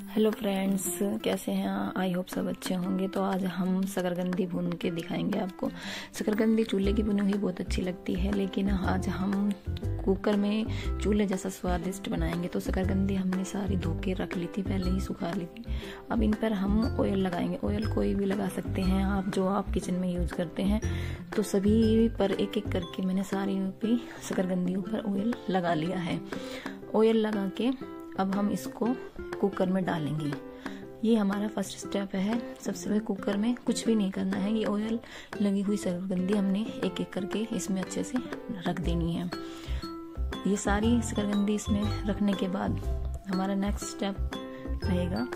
Hello friends, कैसे हैं? I hope सब अच्छे होंगे। तो आज हम शकरकंदी भून के दिखाएंगे आपको। शकरकंदी चूल्हे की भुनी हुई बहुत अच्छी लगती है, लेकिन आज हम कुकर में चूल्हे जैसा स्वादिष्ट बनाएंगे। तो शकरकंदी हमने सारी धो के रख ली थी, पहले ही सुखा ली थी। अब इन पर हम ऑयल लगाएंगे। ऑयल कोई भी लगा सकते हैं आप, जो आप किचन में यूज करते हैं। तो सभी पर एक एक करके मैंने सारी पे शकरकंदियों पर ऑयल लगा लिया है। ऑयल लगा के अब हम इसको कुकर में डालेंगे। ये हमारा फर्स्ट स्टेप है। सबसे पहले कुकर में कुछ भी नहीं करना है। ये ऑयल लगी हुई शकरकंदी हमने एक एक करके इसमें अच्छे से रख देनी है। ये सारी शकरकंदी इसमें रखने के बाद हमारा नेक्स्ट स्टेप रहेगा।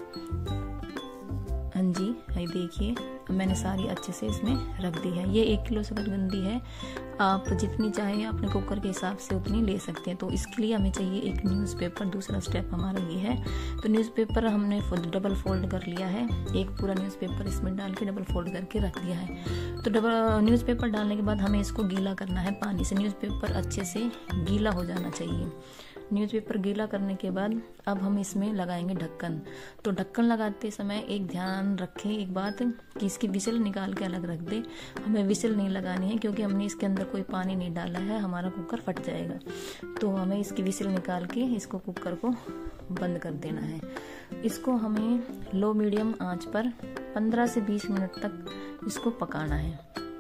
हाँ जी, ये देखिए मैंने सारी अच्छे से इसमें रख दी है। ये 1 किलो शकरकंदी है। आप जितनी चाहे अपने कुकर के हिसाब से उतनी ले सकते हैं। तो इसके लिए हमें चाहिए एक न्यूज़पेपर। दूसरा स्टेप हमारा ये है। तो न्यूज़पेपर हमने डबल फोल्ड कर लिया है। एक पूरा न्यूज़पेपर इसमें डाल के डबल फोल्ड करके रख दिया है। तो डबल न्यूज़पेपर डालने के बाद हमें इसको गीला करना है पानी से। न्यूज़पेपर अच्छे से गीला हो जाना चाहिए। न्यूज़पेपर गीला करने के बाद अब हम इसमें लगाएंगे ढक्कन। तो ढक्कन लगाते समय एक ध्यान रखें एक बात, कि इसकी विसल निकाल के अलग रख दे। हमें विसल नहीं लगानी है, क्योंकि हमने इसके अंदर कोई पानी नहीं डाला है, हमारा कुकर फट जाएगा। तो हमें इसकी विसल निकाल के इसको कुकर को बंद कर देना है। इसको हमें लो मीडियम आंच पर 15 से 20 मिनट तक इसको पकाना है।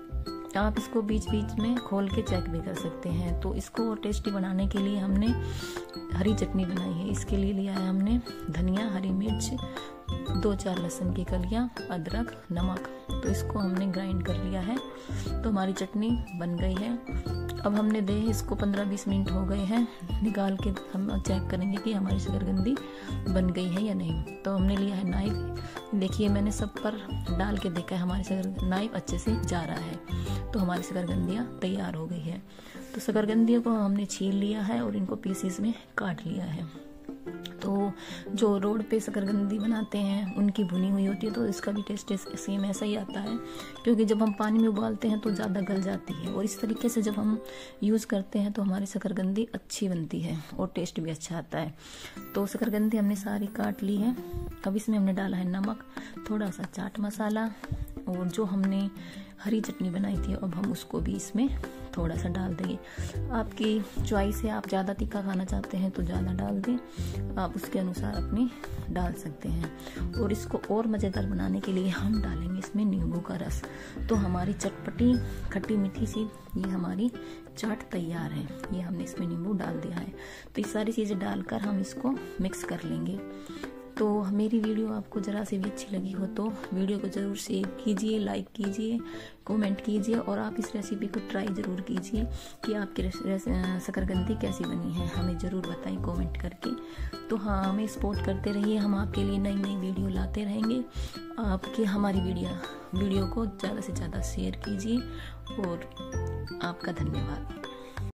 आप इसको बीच बीच में खोल के चेक भी कर सकते हैं। तो इसको और टेस्टी बनाने के लिए हमने हरी चटनी बनाई है। इसके लिए लिया है हमने धनिया, हरी मिर्च, 2-4 लहसुन की कलियां, अदरक, नमक। तो इसको हमने ग्राइंड कर लिया है। तो हमारी चटनी बन गई है। अब हमने इसको 15-20 मिनट हो गए हैं। निकाल के हम चेक करेंगे कि हमारी शकरकंदी बन गई है या नहीं। तो हमने लिया है नाइफ। देखिए मैंने सब पर डाल के देखा है, हमारी नाइफ अच्छे से जा रहा है। तो हमारी शकरकंदियाँ तैयार हो गई है। तो शकरकंदियों को हमने छील लिया है और इनको पीसेस में काट लिया है। तो जो रोड पे शकरकंदी बनाते हैं उनकी भुनी हुई होती है, तो इसका भी टेस्ट सेम ऐसा ही आता है। क्योंकि जब हम पानी में उबालते हैं तो ज़्यादा गल जाती है, और इस तरीके से जब हम यूज़ करते हैं तो हमारी शकरकंदी अच्छी बनती है और टेस्ट भी अच्छा आता है। तो शकरकंदी हमने सारी काट ली है। अब इसमें हमने डाला है नमक, थोड़ा सा चाट मसाला, और जो हमने हरी चटनी बनाई थी अब हम उसको भी इसमें थोड़ा सा डाल देंगे। आपकी चॉइस है, आप ज़्यादा तीखा खाना चाहते हैं तो ज़्यादा डाल दें, आप उसके अनुसार अपनी डाल सकते हैं। और इसको और मज़ेदार बनाने के लिए हम डालेंगे इसमें नींबू का रस। तो हमारी चटपटी खट्टी मीठी सी ये हमारी चाट तैयार है। ये हमने इसमें नींबू डाल दिया है। तो ये सारी चीज़ें डालकर हम इसको मिक्स कर लेंगे। तो मेरी वीडियो आपको ज़रा से भी अच्छी लगी हो तो वीडियो को ज़रूर शेयर कीजिए, लाइक कीजिए, कमेंट कीजिए, और आप इस रेसिपी को ट्राई ज़रूर कीजिए कि आपकी शकरकंदी कैसी बनी है। हमें ज़रूर बताएं कमेंट करके। तो हाँ, हमें सपोर्ट करते रहिए। हम आपके लिए नई नई वीडियो लाते रहेंगे। आपकी हमारी वीडियो को ज़्यादा से ज़्यादा शेयर कीजिए, और आपका धन्यवाद।